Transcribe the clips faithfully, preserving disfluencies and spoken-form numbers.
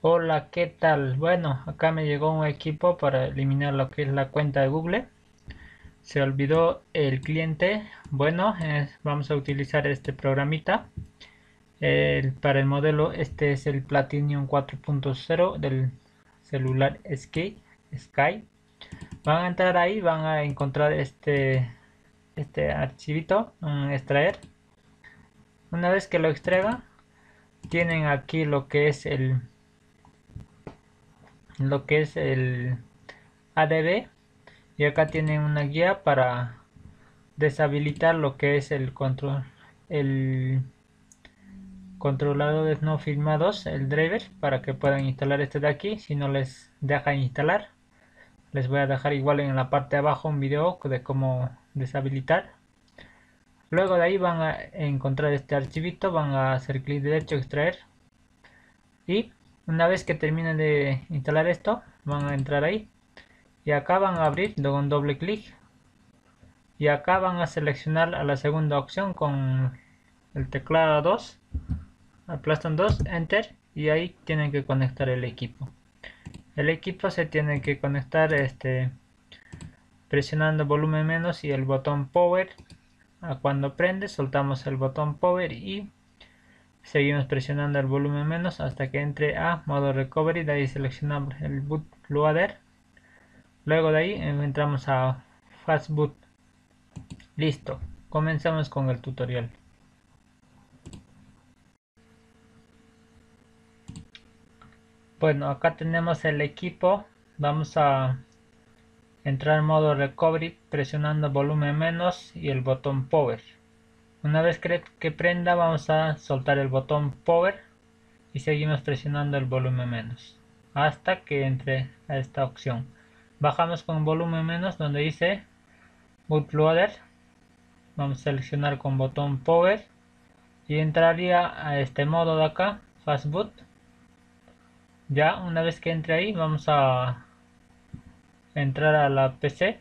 Hola, ¿qué tal? Bueno, acá me llegó un equipo para eliminar lo que es la cuenta de Google. Se olvidó el cliente. Bueno, eh, vamos a utilizar este programita. El- para el modelo, este es el Platinum cuatro punto cero del celular Sky. Sky. Van a entrar ahí, van a encontrar este, este archivito, mm, extraer. Una vez que lo extraiga, tienen aquí lo que es el, lo que es el A D B. Y acá tienen una guía para deshabilitar lo que es el control, el controladores no firmados, el driver, para que puedan instalar este de aquí. Si no les deja instalar, les voy a dejar igual en la parte de abajo un video de cómo deshabilitar. Luego de ahí van a encontrar este archivito, van a hacer clic derecho, extraer, y una vez que terminen de instalar esto, van a entrar ahí y acá van a abrir con un doble clic. Y acá van a seleccionar a la segunda opción con el teclado dos, aplastan dos, enter, y ahí tienen que conectar el equipo. El equipo se tiene que conectar este, presionando volumen menos y el botón power. A cuando prende soltamos el botón power y seguimos presionando el volumen menos hasta que entre a modo recovery. De ahí seleccionamos el bootloader. Luego de ahí entramos a fastboot. Listo, comenzamos con el tutorial. Bueno, acá tenemos el equipo. Vamos a entrar en modo recovery presionando volumen menos y el botón power. Una vez que prenda vamos a soltar el botón power y seguimos presionando el volumen menos hasta que entre a esta opción. Bajamos con volumen menos donde dice bootloader. Vamos a seleccionar con botón power y entraría a este modo de acá, fastboot. Ya una vez que entre ahí vamos a entrar a la P C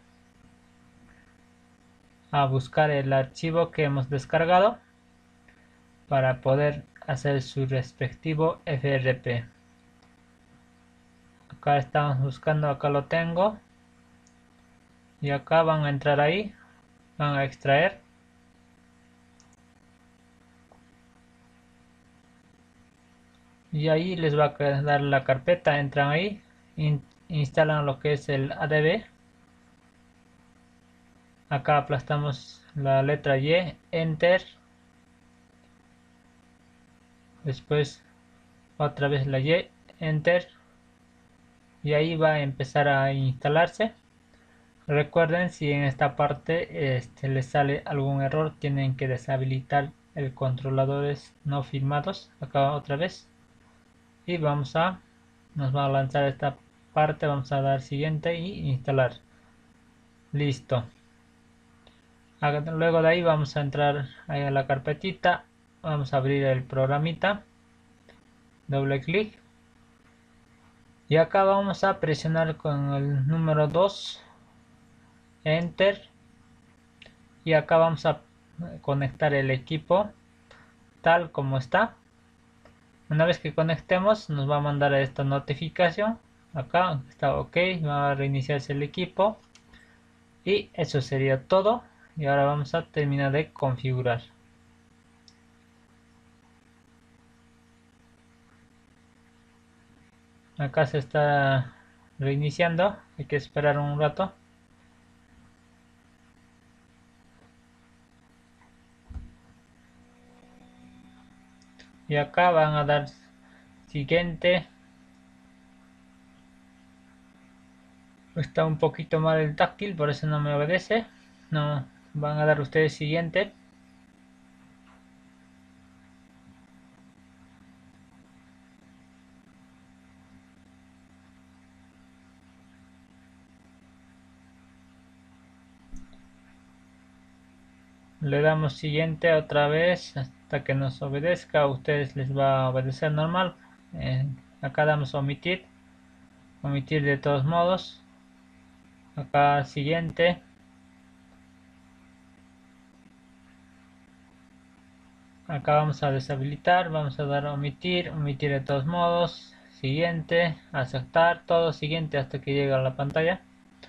a buscar el archivo que hemos descargado para poder hacer su respectivo F R P. Acá estamos buscando, acá lo tengo, y acá van a entrar ahí, van a extraer y ahí les va a quedar la carpeta. Entran ahí, in, instalan lo que es el A D B. Acá aplastamos la letra Y, enter, después otra vez la Y, enter, y ahí va a empezar a instalarse. Recuerden, si en esta parte este, les sale algún error, tienen que deshabilitar el controladores no firmados. Acá otra vez, y vamos a nos va a lanzar esta parte. Vamos a dar siguiente y instalar. Listo. Luego de ahí vamos a entrar ahí a la carpetita, vamos a abrir el programita, doble clic, y acá vamos a presionar con el número dos, enter, y acá vamos a conectar el equipo tal como está. Una vez que conectemos nos va a mandar esta notificación. Acá está ok, va a reiniciarse el equipo y eso sería todo. Y ahora vamos a terminar de configurar. Acá se está reiniciando, hay que esperar un rato. Y acá van a dar siguiente. Está un poquito mal el táctil, por eso no me obedece. No, van a dar ustedes siguiente. Le damos siguiente otra vez hasta que nos obedezca. A ustedes les va a obedecer normal. Eh, acá damos omitir. Omitir de todos modos. Acá siguiente. Acá vamos a deshabilitar. Vamos a dar omitir. Omitir de todos modos. siguiente, aceptar, todo siguiente hasta que llegue a la pantalla.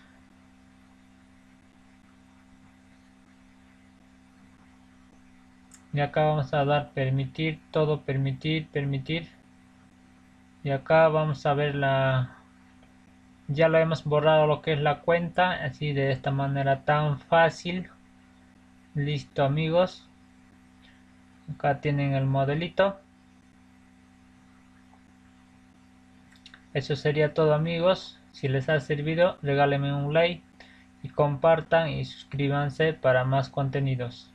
Y acá vamos a dar permitir, todo permitir, permitir. Y acá vamos a ver la... Ya lo hemos borrado lo que es la cuenta, así de esta manera tan fácil. Listo amigos. Acá tienen el modelito. Eso sería todo amigos. Si les ha servido, regálenme un like y compartan y suscríbanse para más contenidos.